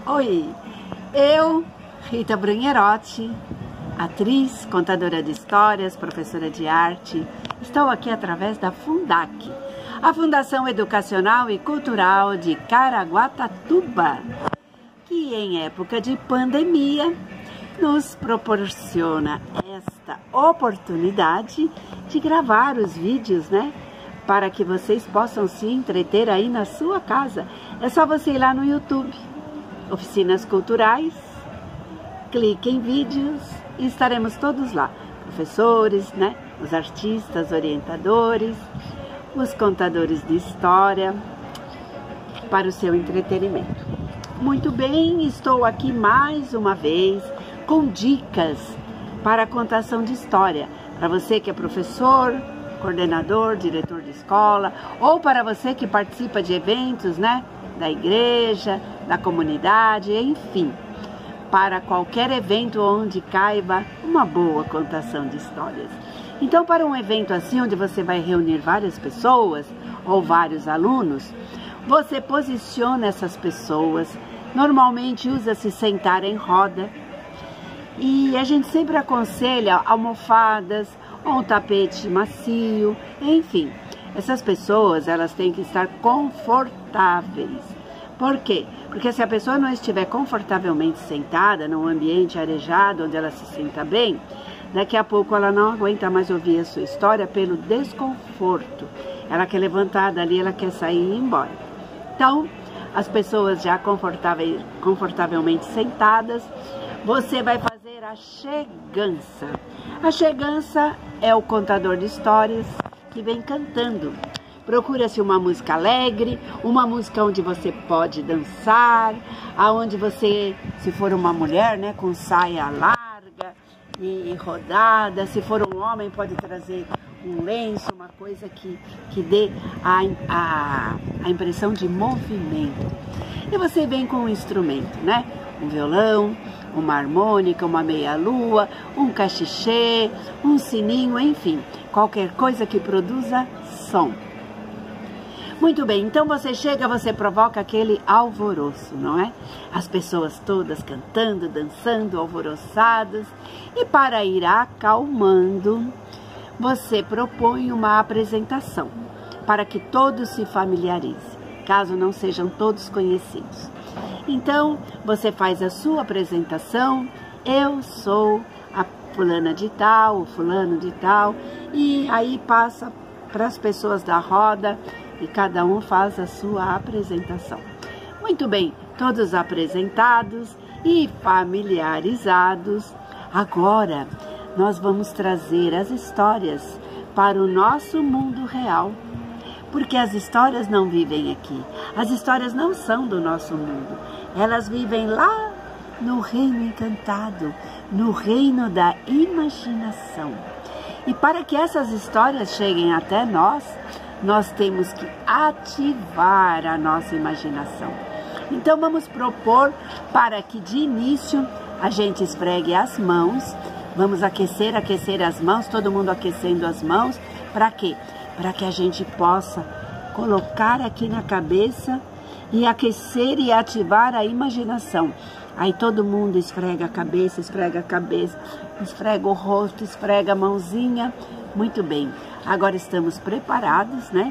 Oi, eu, Rita Brunherotti, atriz, contadora de histórias, professora de arte, estou aqui através da Fundac, a Fundação Educacional e Cultural de Caraguatatuba, que em época de pandemia nos proporciona esta oportunidade de gravar os vídeos, né? Para que vocês possam se entreter aí na sua casa. É só você ir lá no YouTube, Oficinas Culturais, clique em vídeos e estaremos todos lá. Professores, né? Os artistas, orientadores, os contadores de história, para o seu entretenimento. Muito bem, estou aqui mais uma vez com dicas para a contação de história. Para você que é professor, coordenador, diretor de escola, ou para você que participa de eventos, né? Da igreja, da comunidade, enfim, para qualquer evento onde caiba uma boa contação de histórias. Então, para um evento assim, onde você vai reunir várias pessoas ou vários alunos, você posiciona essas pessoas, normalmente usa-se sentar em roda, e a gente sempre aconselha almofadas ou um tapete macio, enfim. Essas pessoas, elas têm que estar confortáveis. Por quê? Porque se a pessoa não estiver confortavelmente sentada, num ambiente arejado, onde ela se sinta bem, daqui a pouco ela não aguenta mais ouvir a sua história pelo desconforto. Ela quer levantar dali, ela quer sair e ir embora. Então, as pessoas já confortavelmente sentadas, você vai fazer a chegança. A chegança é o contador de histórias que vem cantando. Procura-se uma música alegre, uma música onde você pode dançar, aonde você, se for uma mulher, né, com saia larga e rodada, se for um homem, pode trazer um lenço, uma coisa que dê a impressão de movimento. E você vem com um instrumento, né? Um violão, uma harmônica, uma meia-lua, um cachixê, um sininho, enfim, qualquer coisa que produza som. Muito bem, então você chega, você provoca aquele alvoroço, não é? As pessoas todas cantando, dançando, alvoroçadas. E para ir acalmando, você propõe uma apresentação para que todos se familiarizem, caso não sejam todos conhecidos. Então, você faz a sua apresentação, eu sou a fulana de tal, o fulano de tal, e aí passa para as pessoas da roda e cada um faz a sua apresentação. Muito bem, todos apresentados e familiarizados, agora nós vamos trazer as histórias para o nosso mundo real. Porque as histórias não vivem aqui, as histórias não são do nosso mundo, elas vivem lá no reino encantado, no reino da imaginação. E para que essas histórias cheguem até nós, nós temos que ativar a nossa imaginação. Então vamos propor para que de início a gente esfregue as mãos, vamos aquecer as mãos, todo mundo aquecendo as mãos, para quê? Para que a gente possa colocar aqui na cabeça e aquecer e ativar a imaginação. Aí todo mundo esfrega a cabeça, esfrega o rosto, esfrega a mãozinha. Muito bem, agora estamos preparados, né?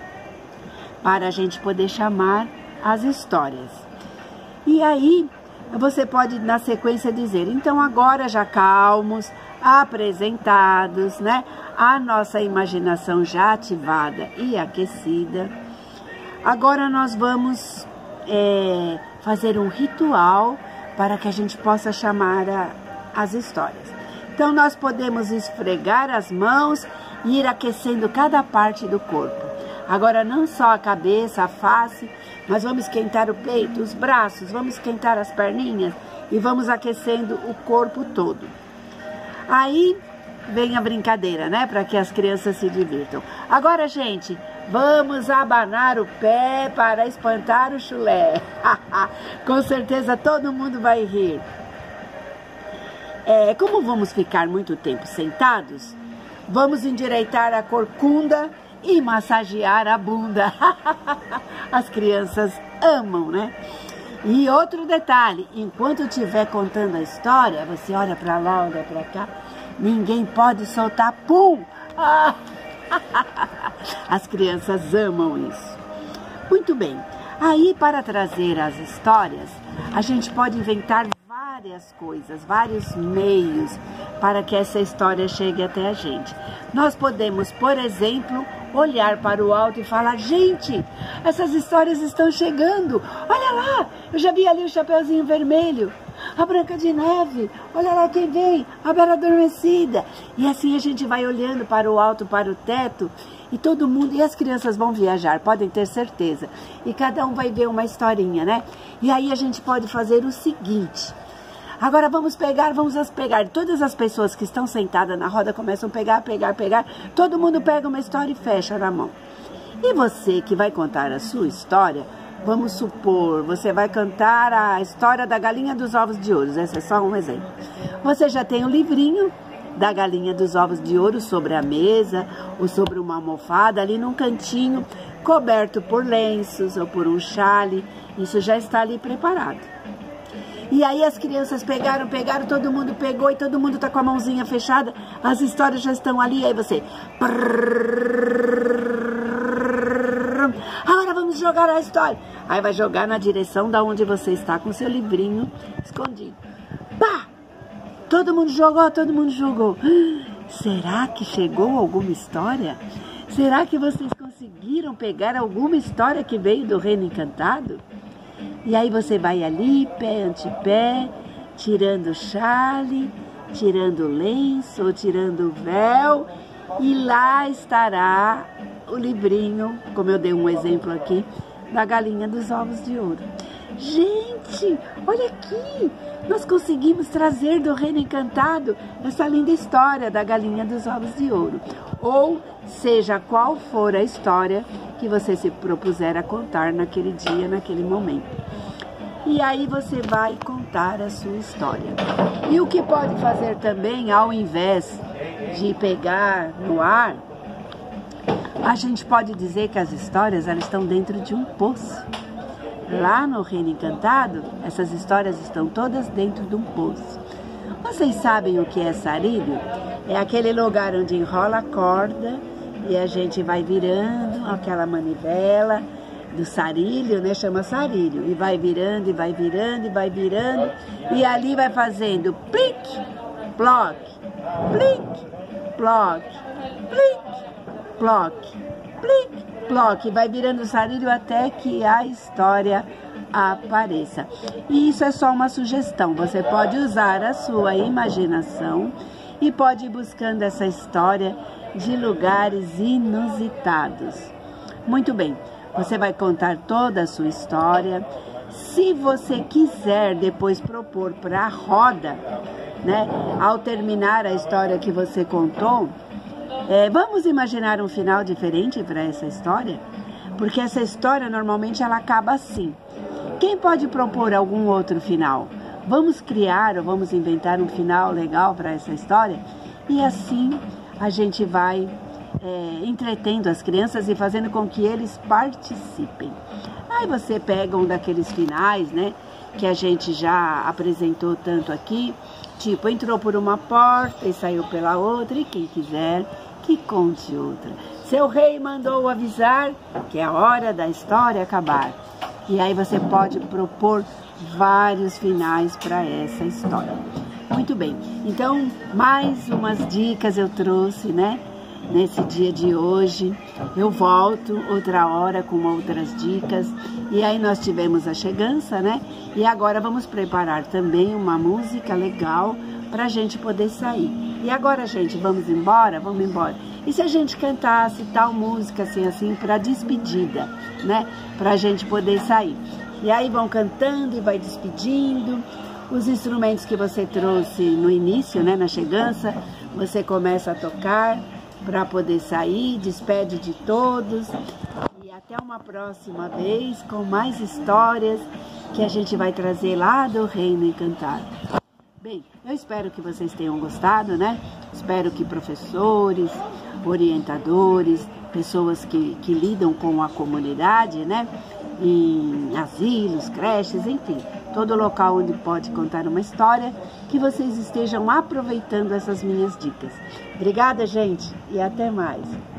Para a gente poder chamar as histórias. E aí, você pode na sequência dizer, então agora já calmos, apresentados, né? A nossa imaginação já ativada e aquecida. Agora nós vamos fazer um ritual para que a gente possa chamar as histórias. Então nós podemos esfregar as mãos e ir aquecendo cada parte do corpo. Agora não só a cabeça, a face, mas vamos esquentar o peito, os braços, vamos esquentar as perninhas e vamos aquecendo o corpo todo. Aí vem a brincadeira, né? Para que as crianças se divirtam. Agora, gente, vamos abanar o pé para espantar o chulé. Com certeza todo mundo vai rir. Como vamos ficar muito tempo sentados, vamos endireitar a corcunda e massagear a bunda. As crianças amam, né? E outro detalhe, enquanto estiver contando a história, você olha para lá, olha para cá, ninguém pode soltar pum! Ah! As crianças amam isso. Muito bem, aí para trazer as histórias, a gente pode inventar várias coisas, vários meios para que essa história chegue até a gente. Nós podemos, por exemplo, olhar para o alto e falar: gente, essas histórias estão chegando, olha lá, eu já vi ali o Chapeuzinho Vermelho, a Branca de Neve, olha lá quem vem, a Bela Adormecida. E assim a gente vai olhando para o alto, para o teto, e todo mundo, e as crianças vão viajar, podem ter certeza, e cada um vai ver uma historinha, né? E aí a gente pode fazer o seguinte: agora vamos pegar, todas as pessoas que estão sentadas na roda começam a pegar, todo mundo pega uma história e fecha na mão. E você que vai contar a sua história, vamos supor, você vai contar a história da Galinha dos Ovos de Ouro, esse é só um exemplo. Você já tem um livrinho da Galinha dos Ovos de Ouro sobre a mesa, ou sobre uma almofada ali num cantinho, coberto por lenços ou por um chale, isso já está ali preparado. E aí as crianças pegaram, todo mundo pegou e todo mundo está com a mãozinha fechada, as histórias já estão ali, aí você... Agora vamos jogar a história. Aí vai jogar na direção da onde você está com seu livrinho escondido. Pá! Todo mundo jogou. Será que chegou alguma história? Será que vocês conseguiram pegar alguma história que veio do Reino Encantado? E aí você vai ali, pé ante pé, tirando o chale, tirando o lenço, ou tirando o véu, e lá estará o livrinho, como eu dei um exemplo aqui, da Galinha dos Ovos de Ouro. Gente, olha aqui, nós conseguimos trazer do Reino Encantado essa linda história da Galinha dos Ovos de Ouro. Ou seja qual for a história que você se propuser a contar naquele dia, naquele momento. E aí você vai contar a sua história. E o que pode fazer também, ao invés de pegar no ar, a gente pode dizer que as histórias elas estão dentro de um poço. Lá no Reino Encantado, essas histórias estão todas dentro de um poço. Vocês sabem o que é sarilho? É aquele lugar onde enrola a corda e a gente vai virando aquela manivela do sarilho, né? Chama sarilho. E vai virando, e vai virando, e vai virando. E ali vai fazendo plique, ploque, plique, ploque, plique, ploque, plique, ploque. Vai virando o sarilho até que a história apareça. E isso é só uma sugestão. Você pode usar a sua imaginação e pode ir buscando essa história de lugares inusitados. Muito bem, você vai contar toda a sua história. Se você quiser depois propor para a roda, né, ao terminar a história que você contou, vamos imaginar um final diferente para essa história? Porque essa história normalmente ela acaba assim. Quem pode propor algum outro final? Vamos criar ou vamos inventar um final legal para essa história? E assim a gente vai entretendo as crianças e fazendo com que eles participem. Aí você pega um daqueles finais, né, que a gente já apresentou tanto aqui, tipo, entrou por uma porta e saiu pela outra, e quem quiser que conte outra. Seu rei mandou avisar que é a hora da história acabar. E aí você pode propor vários finais para essa história. Muito bem, então mais umas dicas eu trouxe, né? Nesse dia de hoje, eu volto outra hora com outras dicas. E aí nós tivemos a chegança, né? E agora vamos preparar também uma música legal para a gente poder sair. E agora, gente, vamos embora? Vamos embora. E se a gente cantasse tal música assim para despedida, né? Para a gente poder sair. E aí vão cantando e vai despedindo. Os instrumentos que você trouxe no início, né? Na chegança, você começa a tocar para poder sair, despede de todos e até uma próxima vez com mais histórias que a gente vai trazer lá do Reino Encantado. Bem, eu espero que vocês tenham gostado, né? Espero que professores, orientadores, pessoas que lidam com a comunidade, né? Em asilos, creches, enfim, todo local onde pode contar uma história, que vocês estejam aproveitando essas minhas dicas. Obrigada, gente, e até mais.